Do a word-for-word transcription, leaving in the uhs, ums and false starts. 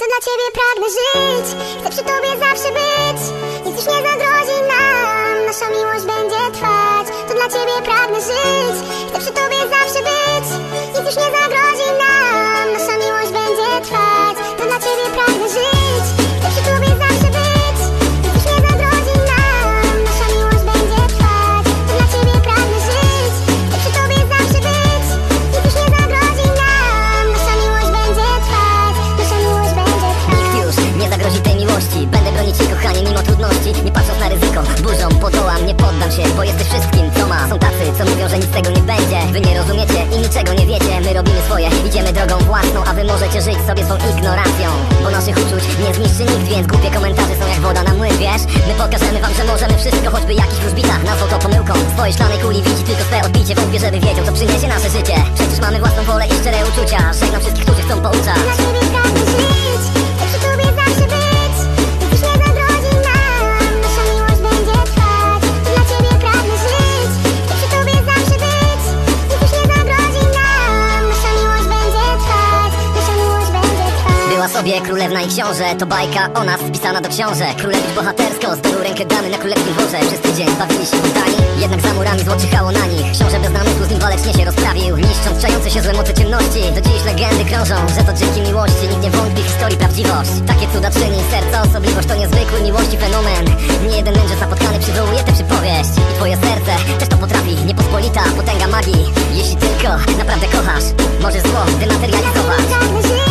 To dla ciebie pragnę żyć, chcę przy tobie zawsze być. Nic już nie zagrozi nam, nasza miłość będzie trwać. To dla ciebie pragnę żyć, chcę przy tobie zawsze być. Nic już nie zagrozi nam, nasza miłość będzie trwać. To dla ciebie pragnę żyć, chcę przy tobie zawsze być. Nic już nie zagrozi nam, nasza miłość będzie trwać. To dla ciebie pragnę żyć, chcę przy tobie zawsze być. Nic już nie zagrozi nam, nasza miłość będzie trwać. Nasza miłość będzie trwać. Nikt już nie zagrozi tej miłości. Będę bronić jej, kochanie, mimo trudności. Nie patrząc na ryzyko, burzą podołam, nie poddam się, bo jesteś wszystkim, co ma. Są tacy, co mówią, że nic z tego nie będzie. Wy nie rozumiecie i niczego nie wiecie. My robimy swoje, idziemy drogą własną, a wy możecie żyć sobie swą ignorancją. Bo naszych uczuć nie zniszczy nikt, więc głupie komentarze są jak woda na młyn, wiesz? My pokażemy wam, że możemy wszystko, choćby jakiś wróżbita nazwał to pomyłką. Swojej szklanej kuli widzi tylko swe odbicie. Wątpię, żeby wiedział, co przyniesie nasze życie. Przecież mamy własną wolę i szczere uczucia. Żegnam wszystkich, którzy chcą pouczać. Dla ciebie pragnę żyć, chcę przy tobie zawsze być. Nic już nie zagrozi nam, nasza miłość będzie trwać. To dla ciebie pragnę żyć, chcę przy tobie zawsze być. Nic już nie zagrozi nam, nasza miłość będzie trwać. Nasza miłość będzie trwać. Była sobie królewna i książę, to bajka o nas wpisana do książek. Królewicz bohatersko, zdobył rękę damy na królewskim dworze. Przez tydzień bawili się buntami, jednak za murami zło czyhało na nich. Książę bez namysłu z nim walecznie się rozprawił, niszcząc czające się złe moce ciemności. Do dziś legendy krążą, że to dzięki miłości. Nikt nie wątpi w historii prawdziwość. Takie cuda czyni serca osobliwość, to niezwykły miłości fenomen. Nie jeden mędrzec napotkany przywołuje tę przypowieść. I twoje serce też to potrafi, niepospolita potęga magii. Jeśli tylko naprawdę kochasz, możesz zło dematerializować. Pragnę żyć.